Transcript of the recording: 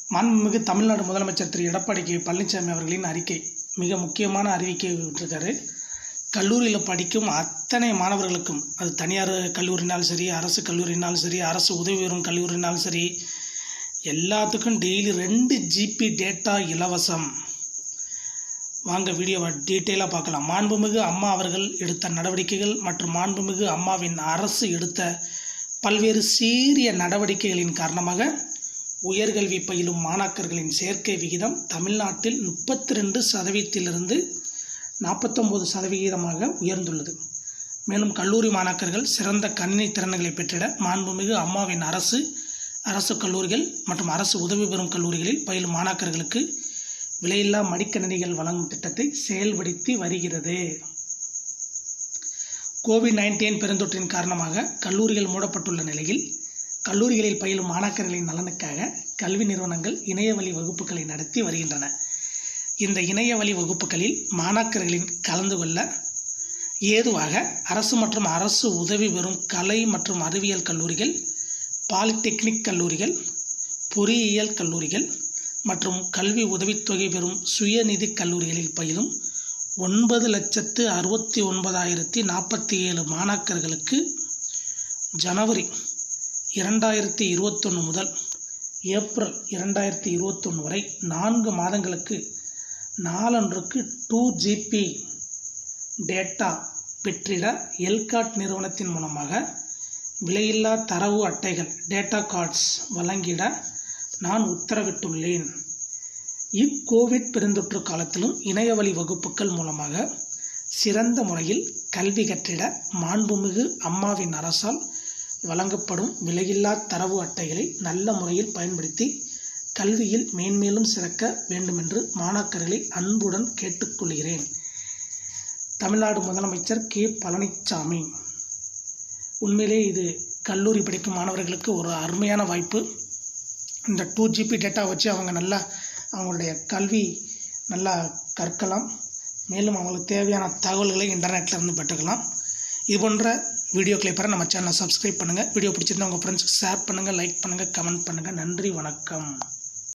மாண்புமிகு தமிழ்நாடு முதலமைச்சர் திரு எடப்பாடி பழனிசாமி அவர்களின் அறிக்கை மிக முக்கியமான அறிவிக்கை விட்டிருக்காரு. கல்லூரியில் படிக்கும் அத்தனை மாணவர்களுக்கும், அது தனியார் கல்லூரினாலும் சரி, அரசு கல்லூரினாலும் சரி, அரசு உதவி பெறும் கல்லூரினாலும் சரி, எல்லாத்துக்கும் டெய்லி 2 GB டேட்டா இலவசம். வாங்க வீடியோவை டீட்டெயிலாக பார்க்கலாம். மாண்புமிகு அம்மா அவர்கள் எடுத்த நடவடிக்கைகள் மற்றும் மாண்புமிகு அம்மாவின் அரசு எடுத்த பல்வேறு சீரிய நடவடிக்கைகளின் காரணமாக உயர்கல்வி பயிலும் மாணாக்கர்களின் சேர்க்கை விகிதம் தமிழ்நாட்டில் 32% 49% உயர்ந்துள்ளது. மேலும் கல்லூரி மாணாக்கர்கள் சிறந்த கணினி திறன்களை பெற்றிட மாண்புமிகு அம்மாவின் அரசு கல்லூரிகள் மற்றும் அரசு உதவி பெறும் கல்லூரிகளில் பயிலும் மாணாக்கர்களுக்கு விலையில்லா மடிக்கணினிகள் வழங்கும் திட்டத்தை செயல்படுத்தி வருகிறது. கோவிட்-19 பெருந்தொற்றின் காரணமாக கல்லூரிகள் மூடப்பட்டுள்ள நிலையில் கல்லூரிகளில் பயிலும் மாணாக்கர்களின் நலனுக்காக கல்வி நிறுவனங்கள் இணையவழி வகுப்புகளை நடத்தி வருகின்றன. இந்த இணையவழி வகுப்புகளில் மாணாக்கர்களின் கலந்து கொள்ள ஏதுவாக அரசு மற்றும் அரசு உதவி பெறும் கலை மற்றும் அறிவியல் கல்லூரிகள், பாலிடெக்னிக் கல்லூரிகள், பொறியியல் கல்லூரிகள் மற்றும் கல்வி உதவித்தொகை பெறும் சுயநிதி கல்லூரிகளில் பயிலும் 9,69,047 மாணாக்கர்களுக்கு ஜனவரி 2021 முதல் ஏப்ரல் 2021 வரை 4 மாதங்களுக்கு நாளொன்றுக்கு 2 GB டேட்டா பெற்றிட எல்காட் நிறுவனத்தின் மூலமாக விலையில்லா தரவு அட்டைகள் டேட்டா கார்ட்ஸ் வழங்கிட நான் உத்தரவிட்டுள்ளேன். இக்கோவிட் பெருந்தொற்று காலத்திலும் இணையவழி வகுப்புகள் மூலமாக சிறந்த முறையில் கல்வி கற்றிட மாண்புமிகு அம்மாவின் அரசால் வழங்கப்படும் விலையில்லா தரவு அட்டைகளை நல்ல முறையில் பயன்படுத்தி கல்வியில் மேன்மேலும் சிறக்க வேண்டுமென்று மாணாக்கர்களை அன்புடன் கேட்டுக்கொள்கிறேன். தமிழ்நாடு முதலமைச்சர் பழனிசாமி. உண்மையிலே இது கல்லூரி படிக்கும் மாணவர்களுக்கு ஒரு அருமையான வாய்ப்பு. இந்த 2 GB டேட்டா வச்சு அவங்க நல்லா அவங்களுடைய கல்வி நல்லா கற்கலாம். மேலும் அவங்களுக்கு தேவையான தகவல்களை இன்டர்நெட்டில் இருந்து பெற்றுக்கலாம். இது போன்ற வீடியோக்களை பெற நம்ம சேனலை சப்ஸ்கிரைப் பண்ணுங்கள். வீடியோ பிடிச்சிருந்தா உங்கள் ஃப்ரெண்ட்ஸுக்கு ஷேர் பண்ணுங்கள், லைக் பண்ணுங்கள், கமெண்ட் பண்ணுங்கள். நன்றி, வணக்கம்.